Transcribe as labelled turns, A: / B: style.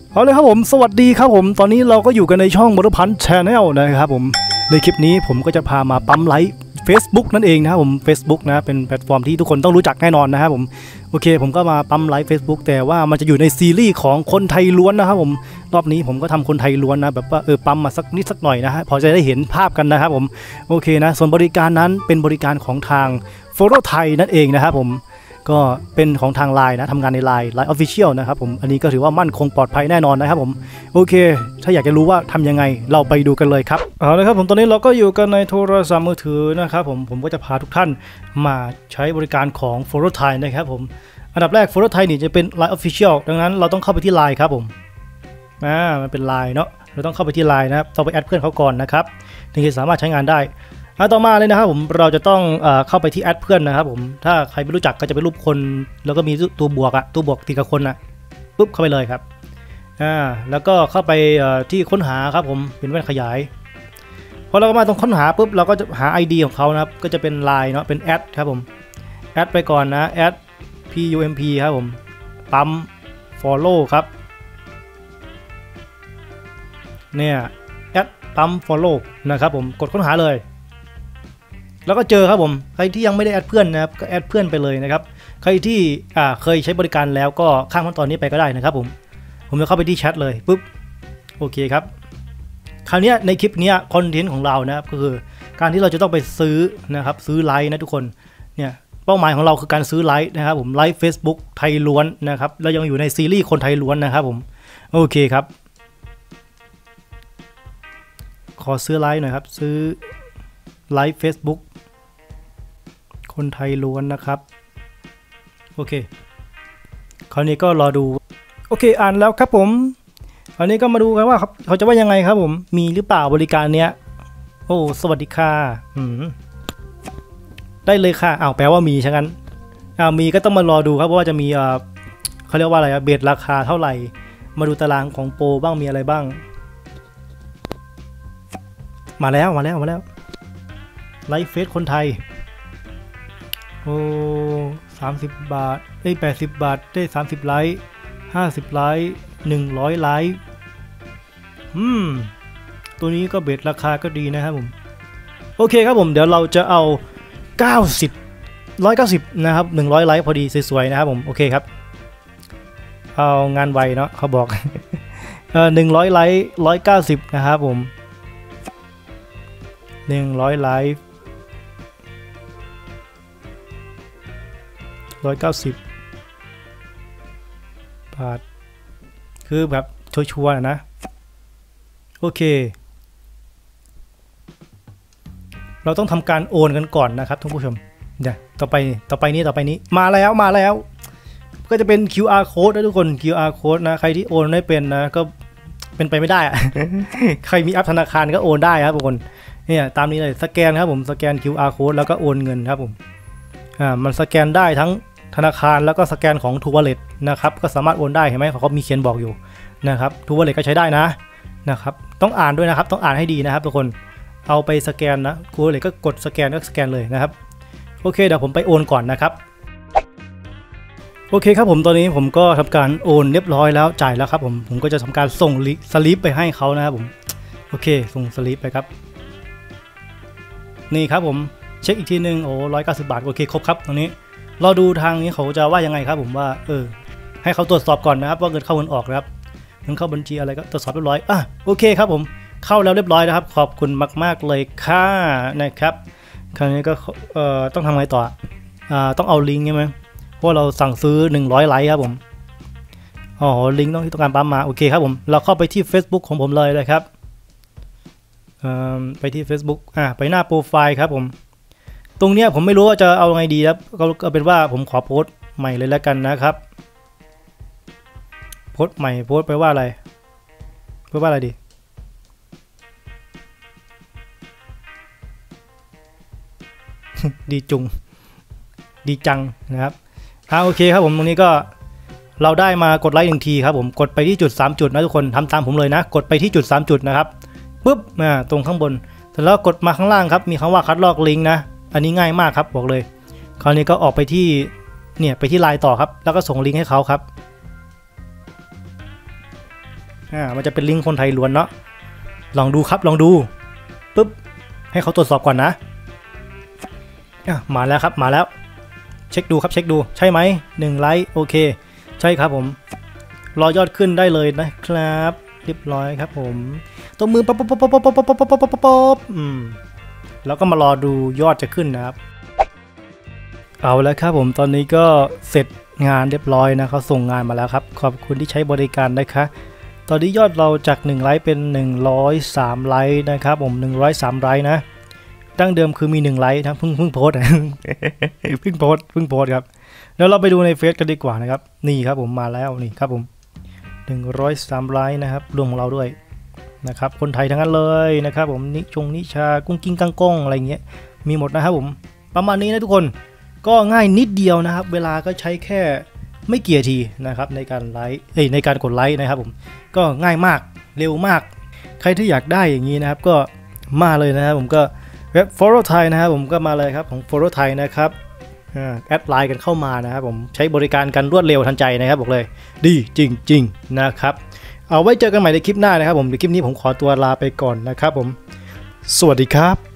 A: เอาเลยครับผมสวัสดีครับผมตอนนี้เราก็อยู่กันในช่องมอเตอร์พันธ์แชนแนลนะครับผมในคลิปนี้ผมก็จะพามาปั๊มไลค์ Facebook นั่นเองนะครับผม Facebook นะเป็นแพลตฟอร์มที่ทุกคนต้องรู้จักแน่นอนนะครับผมโอเคผมก็มาปั๊มไลค์ Facebook แต่ว่ามันจะอยู่ในซีรีส์ของคนไทยล้วนนะครับผมรอบนี้ผมก็ทำคนไทยล้วนนะแบบว่าปั๊มมาสักนิดสักหน่อยนะฮะพอจะได้เห็นภาพกันนะครับผมโอเคนะส่วนบริการนั้นเป็นบริการของทางโฟโต้ไทยนั่นเองนะครับผมก็เป็นของทาง LINE นะทำงานใน LINE Official นะครับผมอันนี้ก็ถือว่ามั่นคงปลอดภัยแน่นอนนะครับผมโอเคถ้าอยากจะรู้ว่าทำยังไงเราไปดูกันเลยครับเอาเลยครับผมตอนนี้เราก็อยู่กันในโทรศัพท์มือถือนะครับผมก็จะพาทุกท่านมาใช้บริการของ Follow Thai นะครับผมอันดับแรก Follow Thai นี่จะเป็น LINE Official ดังนั้นเราต้องเข้าไปที่ LINE ครับผมมันเป็น LINE เนาะเราต้องเข้าไปที่ LINE นะครับต้องไปแอดเพื่อนเขาก่อนนะครับถึงจะสามารถใช้งานได้ต่อมาเลยนะครับผมเราจะต้องเข้าไปที่แอดเพื่อนนะครับผมถ้าใครไม่รู้จักก็จะเป็นรูปคนแล้วก็มีตัวบวกตัวบวกติดกับคนนะปุ๊บเข้าไปเลยครับแล้วก็เข้าไปที่ค้นหาครับผมเป็นแว่นขยายพอเรามาตรงค้นหาปุ๊บเราก็จะหา ID ของเขานะครับก็จะเป็น LINE เนาะเป็นแอดครับผมแอดไปก่อนนะแอด PUMP ครับผมปั๊ม follow ครับเนี่ยแอดปั๊ม follow นะครับผมกดค้นหาเลยแล้วก็เจอครับผมใครที่ยังไม่ได้แอดเพื่อนนะครับก็แอดเพื่อนไปเลยนะครับใครที่เคยใช้บริการแล้วก็ข้ามขั้นตอนนี้ไปก็ได้นะครับผมจะเข้าไปที่แชทเลยปุ๊บโอเคครับคราวนี้ในคลิปนี้คอนเทนต์ของเรานะครับก็คือการที่เราจะต้องไปซื้อนะครับซื้อไลค์นะทุกคนเนี่ยเป้าหมายของเราคือการซื้อไลค์นะครับผมไลค์ Facebook ไทยล้วนนะครับเรายังอยู่ในซีรีส์คนไทยล้วนนะครับผมโอเคครับขอซื้อไลค์หน่อยครับซื้อไลค์ Facebookคนไทยล้วนนะครับโอเคคราวนี้ก็รอดูโอเคอ่านแล้วครับผมคราวนี้ก็มาดูกันว่าเขาจะว่ายังไงครับผมมีหรือเปล่าบริการเนี้ยโอ้สวัสดีค่ะได้เลยค่ะแปลว่ามีใช่ไหมมีก็ต้องมารอดูครับว่าจะมีเขาเรียกว่าอะไรเบสราคาเท่าไหร่มาดูตารางของโปรบ้างมีอะไรบ้างมาแล้วไลฟ์เฟซคนไทยโอ้30 บาทได้80 บาทได้30ไลค์50ไลค์100ไลค์ตัวนี้ก็เบสราคาก็ดีนะครับผมโอเคครับผมเดี๋ยวเราจะเอา190นะครับ100ไลค์พอดีสวยๆนะครับผมโอเคครับเอางานไวเนาะเขาบอก100ไลค์190นะครับผม100ไลค์190 บาทคือแบบชัวร์ๆนะโอเคเราต้องทำการโอนกันก่อนนะครับท่านผู้ชมเดี๋ยวต่อไปนี้มาแล้วก็จะเป็น QR code นะทุกคน QR code นะใครที่โอนไม่เป็นนะก็เป็นไปไม่ได้อะ ใครมีแอปธนาคารก็โอนได้ครับทุกคนเนี่ยตามนี้เลยสแกนครับผมสแกน QR code แล้วก็โอนเงินครับผมมันสแกนได้ทั้งธนาคารแล้วก็สแกนของ True Wallet นะครับก็สามารถโอนได้เห็นไหมเขามีเขียนบอกอยู่นะครับ True Wallet ก็ใช้ได้นะครับต้องอ่านด้วยนะครับต้องอ่านให้ดีนะครับทุกคนเอาไปสแกนนะ True Wallet ก็กดสแกนก็สแกนเลยนะครับโอเคเดี๋ยวผมไปโอนก่อนนะครับโอเคครับผมตอนนี้ผมก็ทำการโอนเรียบร้อยแล้วจ่ายแล้วครับผมก็จะทำการส่งสลิปไปให้เขานะครับผมโอเคส่งสลิปไปครับนี่ครับผมเช็คอีกทีนึง190 บาทโอเคครบครับตรงนี้เราดูทางนี้เขาจะว่ายังไงครับผมว่าให้เขาตรวจสอบก่อนนะครับว่าเงินเข้าเงินออกนะครับเงินเข้าบัญชีอะไรก็ตรวจสอบเรียบร้อยโอเคครับผมเข้าแล้วเรียบร้อยนะครับขอบคุณมากๆเลยค่ะนะครับคราวนี้ก็ต้องทำไงต่อต้องเอาลิงก์ใช่ไหมเพราะเราสั่งซื้อ100ไลค์ครับผมลิงก์ที่ต้องการปั๊มมาโอเคครับผมเราเข้าไปที่ Facebook ของผมเลยนะครับไปที่ Facebook ไปหน้าโปรไฟล์ครับผมตรงเนี้ยผมไม่รู้ว่าจะเอาไงดีครับก็เป็นว่าผมขอโพสต์ใหม่เลยแล้วกันนะครับโพสต์ใหม่โพสต์ไปว่าอะไรดีดีจังนะครับโอเคครับผมตรงนี้ก็เราได้มากดไลค์1 ทีครับผมกดไปที่จุด3 จุดนะทุกคนทำตามผมเลยนะกดไปที่จุด3 จุดนะครับปุ๊บตรงข้างบนเสร็จแล้วกดมาข้างล่างครับมีคำว่าคัดลอกลิงก์นะอันนี้ง่ายมากครับบอกเลยคราวนี้ก็ออกไปที่ไปที่ LINE ต่อครับแล้วก็ส่งลิงก์ให้เขาครับมันจะเป็นลิงก์คนไทยล้วนเนาะลองดูครับลองดูปุ๊บให้เขาตรวจสอบก่อนนะมาแล้วครับมาแล้วเช็คดูครับเช็คดูใช่ไหม1 ไลค์โอเคใช่ครับผมรอยอดขึ้นได้เลยนะครับเรียบร้อยครับผมตัวมือป๊อปแล้วก็มารอดูยอดจะขึ้นนะครับเอาแล้วครับผมตอนนี้ก็เสร็จงานเรียบร้อยนะเขาส่งงานมาแล้วครับขอบคุณที่ใช้บริการนะคะตอนนี้ยอดเราจาก1 ไลค์เป็น103 ไลค์นะครับผม103 ไลค์นะดั้งเดิมคือมี1 ไลค์นะเพิ่งโพสเพิ่งโพสครับแล้วเราไปดูในเฟซกันดีกว่านะครับนี่ครับผมมาแล้วนี่ครับผม103 ไลค์นะครับรวมของเราด้วยนะครับคนไทยทั้งนั้นเลยนะครับผมนิชากุ้งกิ้งกังก้งอะไรเงี้ยมีหมดนะครับผมประมาณนี้นะทุกคนก็ง่ายนิดเดียวนะครับเวลาก็ใช้แค่ไม่กี่นาทีนะครับในการไลค์ในการกดไลค์นะครับผมก็ง่ายมากเร็วมากใครที่อยากได้อย่างนี้นะครับก็มาเลยนะครับผมก็เว็บ Follow Thai นะครับผมก็มาเลยครับของ Follow Thai นะครับแอดไลน์กันเข้ามานะครับผมใช้บริการกันรวดเร็วทันใจนะครับบอกเลยดีจริงๆนะครับเอาไว้เจอกันใหม่ในคลิปหน้านะครับผมในคลิปนี้ผมขอตัวลาไปก่อนนะครับผมสวัสดีครับ